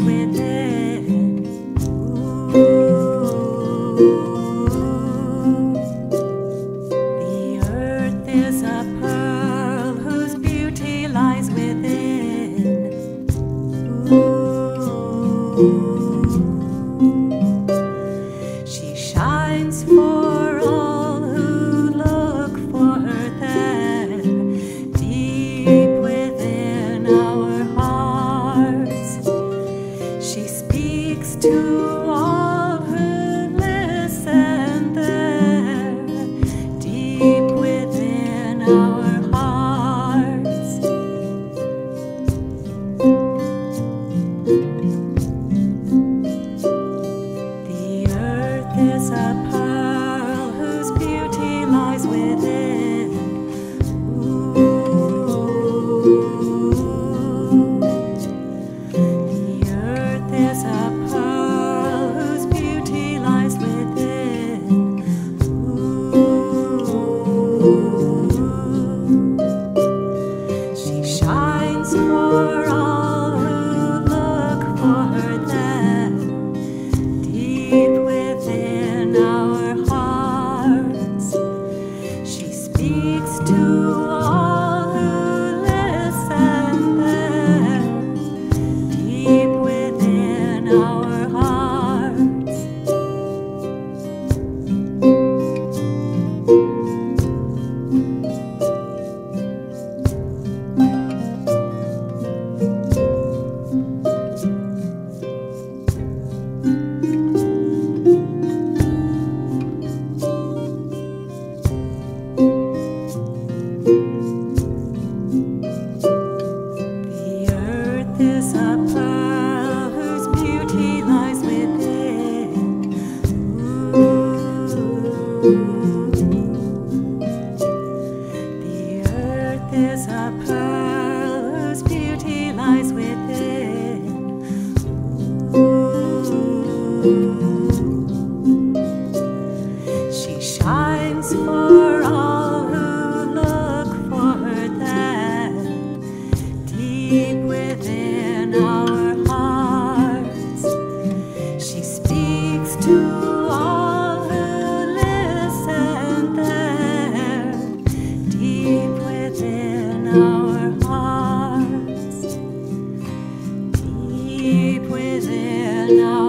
within. The earth is a pearl whose beauty lies within. She shines for all who look for her there, deep within our hearts. She speaks to all who listen there, deep within our hearts. The earth is a pearl whose beauty lies within. The earth is a pearl whose beauty lies within. She shines for all who look for her there, deep within our hearts. She speaks to all who listen there, deep within our hearts. The earth is a pearl whose beauty lies within. The earth is a pearl whose beauty lies within. She shines for all who look for her there, deep within our hearts. She speaks to all who listen there, deep within our hearts, deep within our